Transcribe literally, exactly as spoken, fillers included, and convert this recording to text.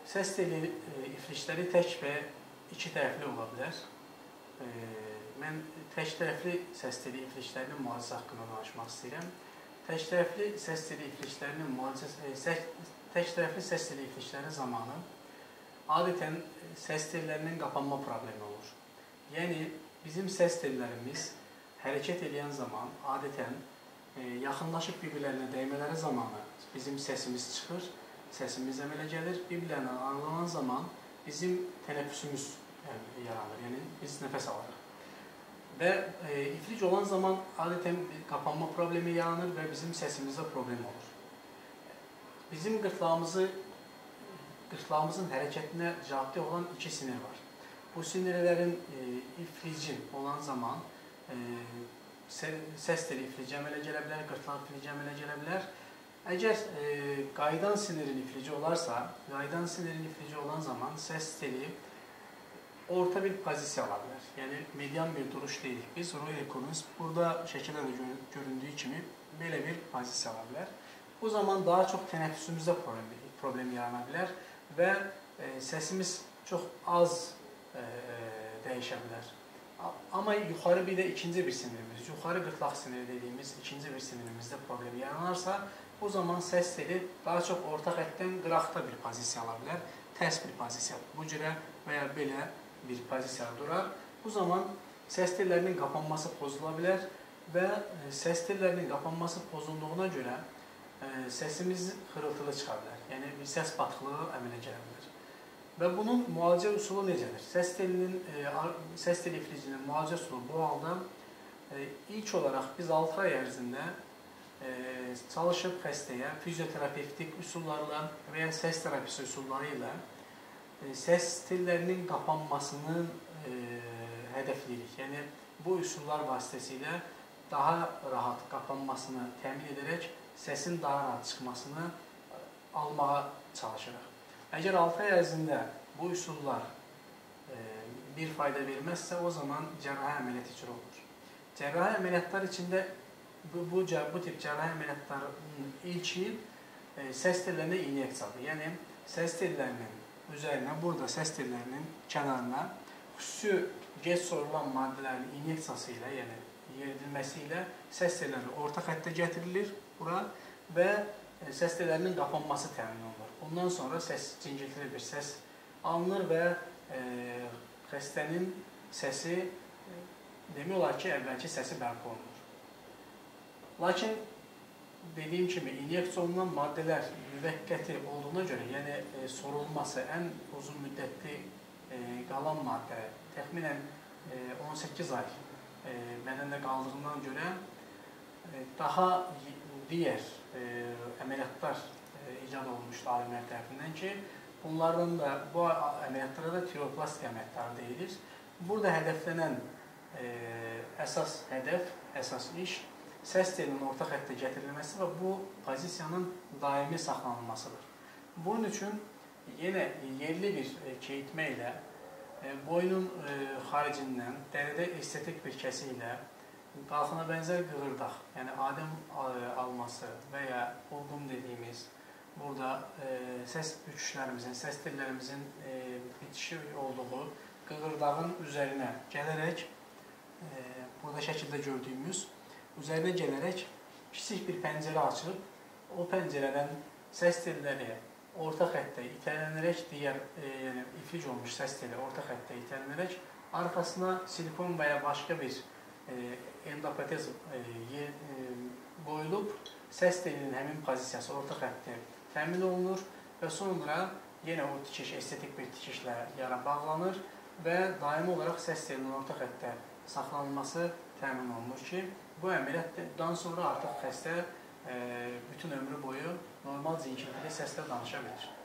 Səs teli iflicləri tək və iki tərəfli ola bilər. Mən tək tərəfli səs teli ifliclərinin müalicəsi haqqında danışmaq istəyirəm. Tək tərəfli səs teli ifliclərinin müalicəsi, tək tərəfli səs teli iflicləri zamanı adətən səs tellərinin qapanma problemi olur. Yəni, bizim səs tellərimiz hərəkət edən zaman adətən yaxınlaşıb bir-birlərinə dəymələri zamanı bizim səsimiz çıxır, səsimiz əmələ gəlir, bir-birlərinə aralanan zaman bizim tənəffüsümüz yaranır, yəni biz nəfəs alırıq. Və e, iflic olan zaman adətən qapanma problemi yaranır və bizim səsimizdə problem olur. Bizim qırtlağımızı, qırtlağımızın hərəkətinə cavabdeh olan iki sinir var. Bu sinirlərin e, iflici olan zaman e, səs teli iflici əmələ gələ bilər, qırtlaq iflici əmələ gələ bilər. Əgər e, qayıdan sinirin iflici olarsa, qayıdan sinirin iflici olan zaman səs teli orta bir pozisiya ala bilər. Yəni, median bir duruş deyilik biz, Roy Econus burada şəkildə də göründüyü kimi belə bir pozisiya ala bilər. Bu zaman daha çox tənəffüsümüzdə problem, problem yarana bilər və e, səsimiz çox az e, dəyişə bilər. Amma yuxarı bir də ikinci bir sinirimiz, yuxarı qırtlaq siniri dediyimiz ikinci bir sinirimizdə problem yaranarsa, o zaman səs teli daha çox orta xəttdən qıraqda bir pozisiya ala bilər, tərs bir pozisiya, bu cürə və ya belə bir pozisiyada durar. Bu zaman səs tellərinin qapanması pozula bilər və səs tellərinin qapanması pozulduğuna görə səsimiz xırıltılı çıxa bilər, yəni bir səs batıqlığı əmələ gələ bilər. Və bunun müalicə üsulu necədir? Səs telinin, səs teli iflicinin müalicə üsulu bu halda ilk olaraq biz altı ay ərzində çalışıb xəstəyə fizioterapevtik üsullarla və ya səs terapisi üsulları ilə səs tellərinin qapanmasını hədəfləyirik. Yəni, bu üsullar vasitəsilə daha rahat qapanmasını təmin edərək səsin daha rahat çıxmasını almağa çalışırıq. Əgər altı ay ərzində bu üsullar bir fayda verməzsə, o zaman cərrahi əməliyyat icra olunur. Cərrahi əməliyyatlar içində bu, bu, bu tip cərrahi əməliyyatların ilki səs tellərinə inyeksiyadır. Yəni, səs tellərinin üzərinə, burada səs tellərinin kənarına xüsusi gec sorulan maddələrin inyeksiyası ilə, yəni yeridilməsi ilə səs telləri orta xəttə gətirilir bura və səs tellərinin qapanması təmin olunur. Ondan sonra səs, cingiltili bir səs alınır və e, xəstənin səsi, e, demək olar ki, əvvəlki səsi bərpa olunur. Lakin, dediyim kimi, inyeksiya olunan maddələr müvəqqəti olduğuna görə, yəni e, sorulması ən uzun müddətli e, qalan maddə, təxminən e, on səkkiz ay e, bədəndə qaldığından görə e, daha digər e, əməliyyatlar e, icad olunmuşdu alimlər tərəfindən ki, bunlardan da, bu əməliyyatlara da tiroplast əməliyyatları deyilir. Burada hədəflənən e, əsas hədəf, əsas iş səs telinin orta xəttə gətirilməsi və bu pozisiyanın daimi saxlanılmasıdır. Bunun üçün yenə yerli bir e, keyitmə ilə e, boynun e, xaricindən dəridə estetik bir kəsi ilə qalxana bənzər qığırdaq, yəni adəm alması və ya olqum dediyimiz burada e, səs büküşlərimizin, səs tellərimizin e, bitişi olduğu qığırdağın üzərinə gələrək e, burada şəkildə gördüyümüz üzərinə gələrək kiçik bir pəncərə açıb, o pəncərədən səs telləri orta xəttə itələnərək, digər e, yəni, iflic olmuş səs teli orta xəttə itələnərək, arxasına silikon və ya başqa bir e, endoprotez e, e, qoyulub, səs telinin həmin pozisiyası orta xəttə təmin olunur və sonra yenə o tikiş, estetik bir tikişlə yara bağlanır və daimi olaraq səs telinin orta xəttə saxlanılması təmin olunur ki, bu əməliyyatdan sonra artıq xəstə e, bütün ömrü boyu normal zingiltili səslə danışa bilir.